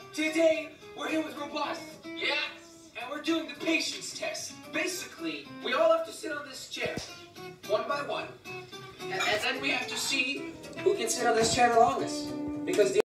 Today, we're here with Robust. Yes! And we're doing the patience test. Basically, we all have to sit on this chair, one by one. And then we have to see who can sit on this chair the longest. Because the